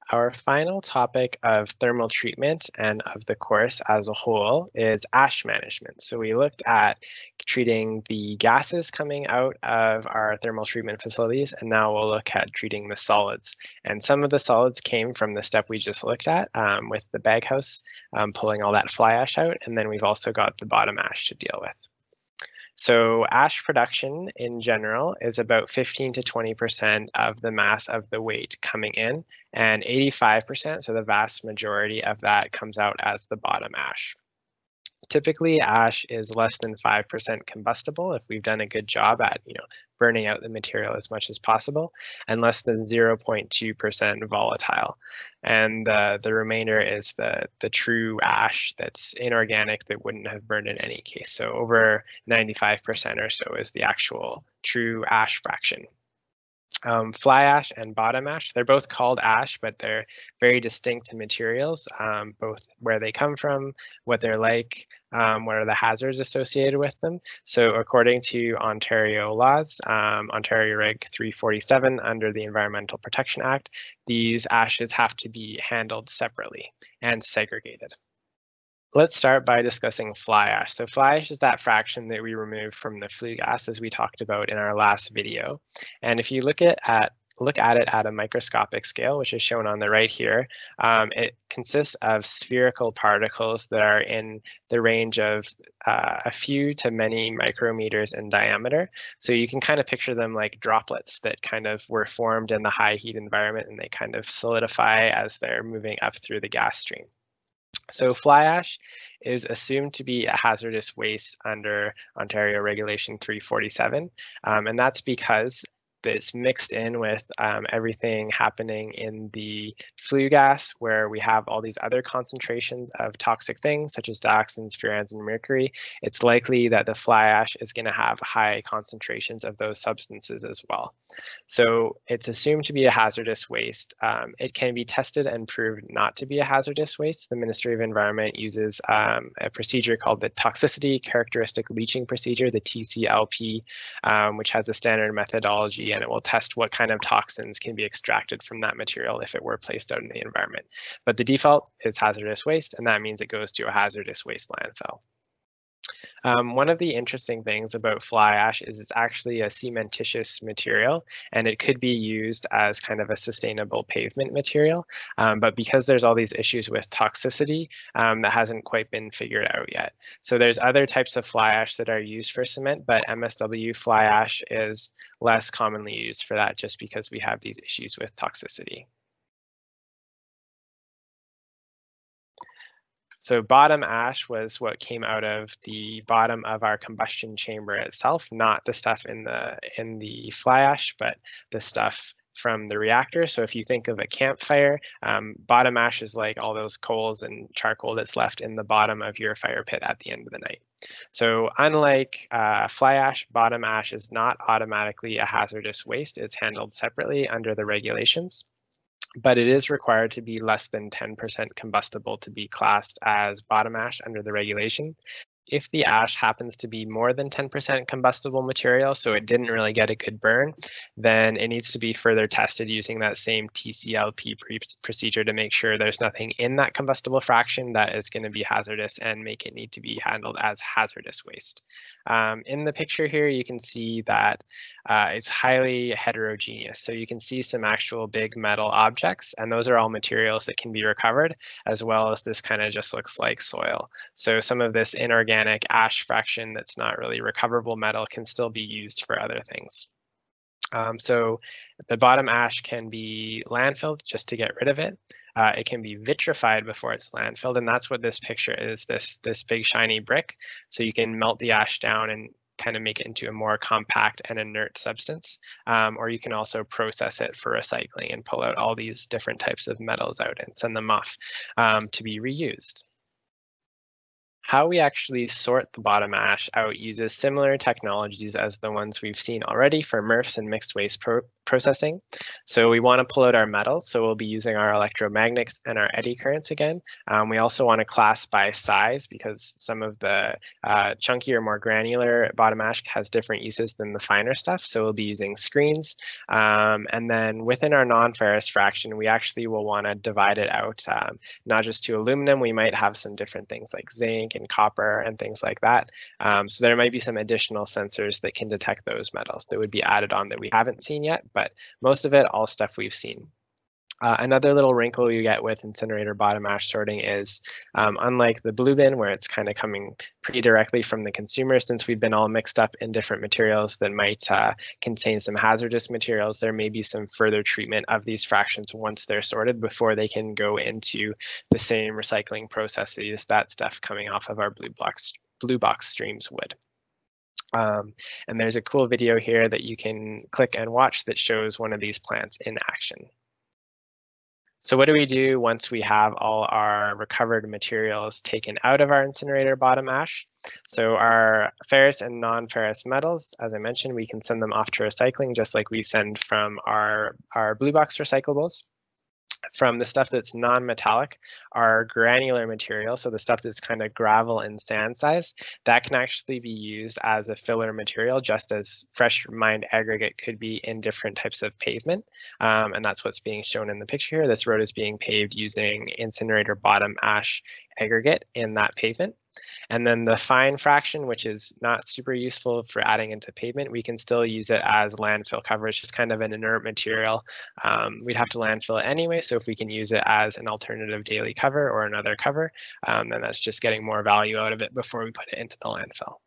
Our final topic of thermal treatment and of the course as a whole is ash management. So we looked at treating the gases coming out of our thermal treatment facilities, and now we'll look at treating the solids. And some of the solids came from the step we just looked at with the baghouse, pulling all that fly ash out, and then we've also got the bottom ash to deal with. So ash production in general is about 15 to 20% of the mass of the weight coming in, and 85%, so the vast majority of that comes out as the bottom ash. Typically, ash is less than 5% combustible if we've done a good job at, burning out the material as much as possible, and less than 0.2% volatile. And the remainder is the true ash that's inorganic that wouldn't have burned in any case. So over 95% or so is the actual true ash fraction. Fly ash and bottom ash, they're both called ash, but they're very distinct materials, both where they come from, what they're like, what are the hazards associated with them. So according to Ontario laws, Ontario Reg 347 under the Environmental Protection Act, these ashes have to be handled separately and segregated. Let's start by discussing fly ash. So fly ash is that fraction that we removed from the flue gas, as we talked about in our last video. And if you look at it at a microscopic scale, which is shown on the right here, it consists of spherical particles that are in the range of a few to many micrometers in diameter. So you can kind of picture them like droplets that kind of were formed in the high heat environment, and they kind of solidify as they're moving up through the gas stream. So fly ash is assumed to be a hazardous waste under Ontario Regulation 347, and that's because it's mixed in with everything happening in the flue gas, where we have all these other concentrations of toxic things such as dioxins, furans, and mercury. It's likely that the fly ash is going to have high concentrations of those substances as well. So it's assumed to be a hazardous waste. It can be tested and proved not to be a hazardous waste. The Ministry of Environment uses a procedure called the Toxicity Characteristic Leaching Procedure, the TCLP, which has a standard methodology, and it will test what kind of toxins can be extracted from that material if it were placed out in the environment. But the default is hazardous waste, and that means it goes to a hazardous waste landfill. One of the interesting things about fly ash is it's actually a cementitious material, and it could be used as kind of a sustainable pavement material. But because there's all these issues with toxicity, that hasn't quite been figured out yet. So there's other types of fly ash that are used for cement, but MSW fly ash is less commonly used for that just because we have these issues with toxicity. So bottom ash was what came out of the bottom of our combustion chamber itself, not the stuff in the fly ash, but the stuff from the reactor. So if you think of a campfire, bottom ash is like all those coals and charcoal that's left in the bottom of your fire pit at the end of the night. So unlike fly ash, bottom ash is not automatically a hazardous waste. It's handled separately under the regulations, but it is required to be less than 10% combustible to be classed as bottom ash under the regulation. If the ash happens to be more than 10% combustible material, so it didn't really get a good burn, then it needs to be further tested using that same TCLP procedure to make sure there's nothing in that combustible fraction that is going to be hazardous and make it need to be handled as hazardous waste. In the picture here, you can see that it's highly heterogeneous. So you can see some actual big metal objects, and those are all materials that can be recovered, as well as this kind of just looks like soil. So some of this inorganic ash fraction that's not really recoverable metal can still be used for other things. So the bottom ash can be landfilled just to get rid of it. It can be vitrified before it's landfilled, and that's what this picture is, this big shiny brick. So you can melt the ash down and kind of make it into a more compact and inert substance, or you can also process it for recycling and pull out all these different types of metals out and send them off to be reused. How we actually sort the bottom ash out uses similar technologies as the ones we've seen already for MRFs and mixed waste processing. So we want to pull out our metals, so we'll be using our electromagnets and our eddy currents again. We also want to class by size because some of the chunkier, more granular bottom ash has different uses than the finer stuff. So we'll be using screens. And then within our non-ferrous fraction, we actually will want to divide it out, not just to aluminum. We might have some different things like zinc and copper and things like that. So there might be some additional sensors that can detect those metals that would be added on that we haven't seen yet, but most of it, all stuff we've seen. Another little wrinkle you get with incinerator bottom ash sorting is, unlike the blue bin where it's kind of coming pretty directly from the consumer, since we've been all mixed up in different materials that might contain some hazardous materials, there may be some further treatment of these fractions once they're sorted before they can go into the same recycling processes that stuff coming off of our blue box streams would. And there's a cool video here that you can click and watch that shows one of these plants in action. So what do we do once we have all our recovered materials taken out of our incinerator bottom ash? So our ferrous and non-ferrous metals, as I mentioned, we can send them off to recycling just like we send from our blue box recyclables. From the stuff that's non-metallic, our granular material, so the stuff that's kind of gravel and sand size, that can actually be used as a filler material, just as fresh mined aggregate could be in different types of pavement. And that's what's being shown in the picture here. This road is being paved using incinerator bottom ash aggregate in that pavement. And then the fine fraction, which is not super useful for adding into pavement, we can still use it as landfill cover. It's just kind of an inert material. We'd have to landfill it anyway, so if we can use it as an alternative daily cover or another cover, then that's just getting more value out of it before we put it into the landfill.